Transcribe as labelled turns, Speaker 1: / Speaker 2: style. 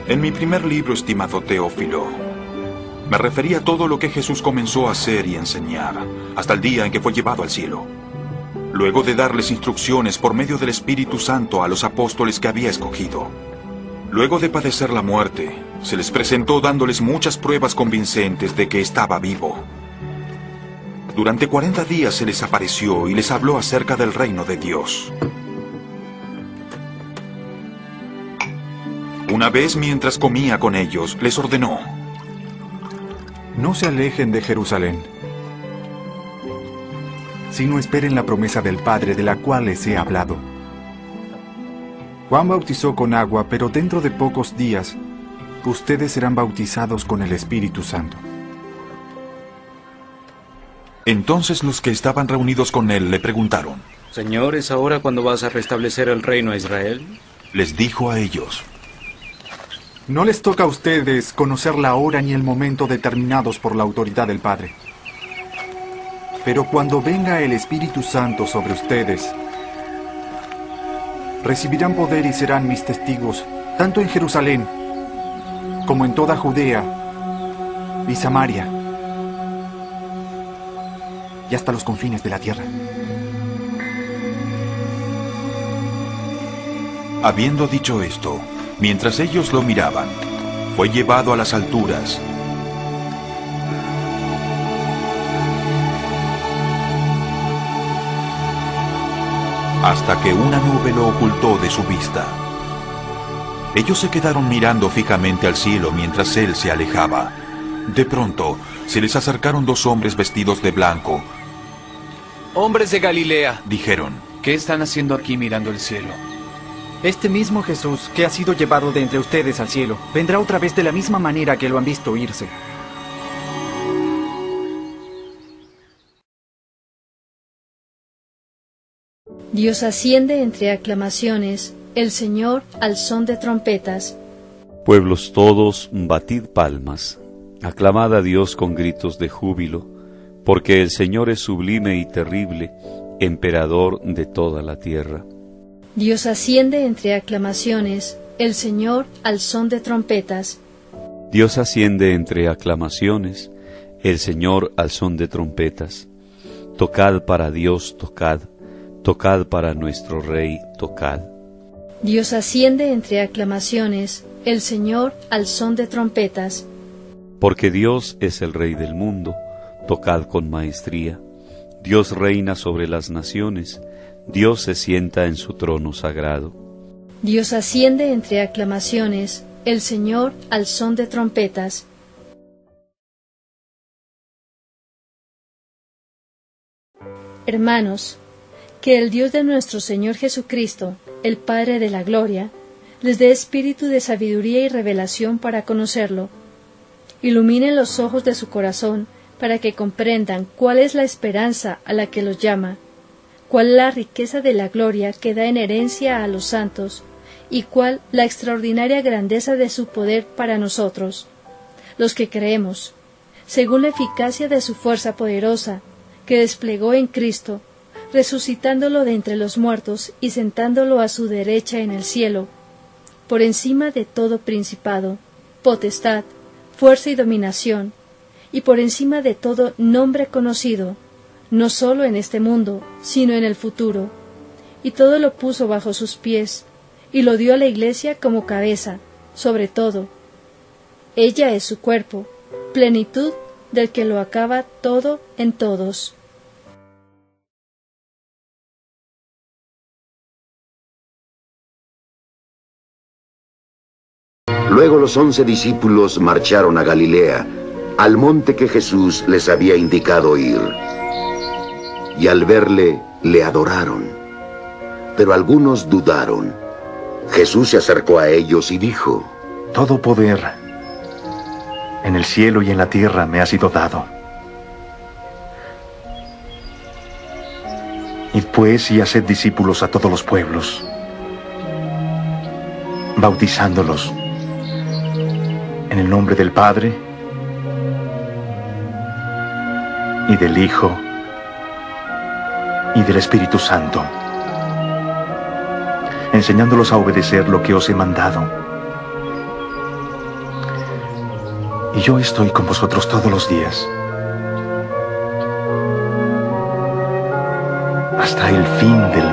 Speaker 1: En mi primer libro, estimado Teófilo, me refería a todo lo que Jesús comenzó a hacer y enseñar, hasta el día en que fue llevado al cielo. Luego de darles instrucciones por medio del Espíritu Santo a los apóstoles que había escogido. Luego de padecer la muerte, se les presentó dándoles muchas pruebas convincentes de que estaba vivo. Durante 40 días se les apareció y les habló acerca del reino de Dios. Una vez mientras comía con ellos, les ordenó:
Speaker 2: no se alejen de Jerusalén, sino esperen la promesa del Padre de la cual les he hablado. Juan bautizó con agua, pero dentro de pocos días, ustedes serán bautizados con el Espíritu Santo.
Speaker 1: Entonces los que estaban reunidos con él le preguntaron:
Speaker 3: Señor, ¿es ahora cuando vas a restablecer el reino a Israel?
Speaker 1: Les dijo a ellos:
Speaker 2: no les toca a ustedes conocer la hora ni el momento determinados por la autoridad del Padre. Pero cuando venga el Espíritu Santo sobre ustedes, recibirán poder y serán mis testigos, tanto en Jerusalén como en toda Judea y Samaria, y hasta los confines de la tierra.
Speaker 1: Habiendo dicho esto, mientras ellos lo miraban, fue llevado a las alturas. Hasta que una nube lo ocultó de su vista. Ellos se quedaron mirando fijamente al cielo mientras él se alejaba. De pronto, se les acercaron dos hombres vestidos de blanco.
Speaker 4: Hombres de Galilea,
Speaker 1: dijeron,
Speaker 4: ¿qué están haciendo aquí mirando el cielo?
Speaker 5: Este mismo Jesús, que ha sido llevado de entre ustedes al cielo, vendrá otra vez de la misma manera que lo han visto irse.
Speaker 6: Dios asciende entre aclamaciones, el Señor al son de trompetas.
Speaker 7: Pueblos todos, batid palmas, aclamad a Dios con gritos de júbilo, porque el Señor es sublime y terrible, emperador de toda la tierra.
Speaker 6: Dios asciende entre aclamaciones, el Señor al son de trompetas.
Speaker 7: Dios asciende entre aclamaciones, el Señor al son de trompetas. Tocad para Dios, tocad, tocad para nuestro Rey, tocad.
Speaker 6: Dios asciende entre aclamaciones, el Señor al son de trompetas.
Speaker 7: Porque Dios es el Rey del mundo, tocad con maestría. Dios reina sobre las naciones, Dios se sienta en su trono sagrado.
Speaker 6: Dios asciende entre aclamaciones, el Señor al son de trompetas. Hermanos, que el Dios de nuestro Señor Jesucristo, el Padre de la Gloria, les dé espíritu de sabiduría y revelación para conocerlo. Ilumine los ojos de su corazón para que comprendan cuál es la esperanza a la que los llama, cuál la riqueza de la gloria que da en herencia a los santos, y cuál la extraordinaria grandeza de su poder para nosotros, los que creemos, según la eficacia de su fuerza poderosa, que desplegó en Cristo, resucitándolo de entre los muertos y sentándolo a su derecha en el cielo, por encima de todo principado, potestad, fuerza y dominación, y por encima de todo nombre conocido, no sólo en este mundo, sino en el futuro, y todo lo puso bajo sus pies, y lo dio a la Iglesia como cabeza, sobre todo. Ella es su cuerpo, plenitud del que lo acaba todo en todos.
Speaker 8: Luego los 11 discípulos marcharon a Galilea, al monte que Jesús les había indicado ir. Y al verle, le adoraron. Pero algunos dudaron. Jesús se acercó a ellos y dijo:
Speaker 9: Todo poder en el cielo y en la tierra me ha sido dado. Id pues y haced discípulos a todos los pueblos, bautizándolos en el nombre del Padre, y del Hijo, y del Espíritu Santo, enseñándolos a obedecer lo que os he mandado. y yo estoy con vosotros todos los días, hasta el fin de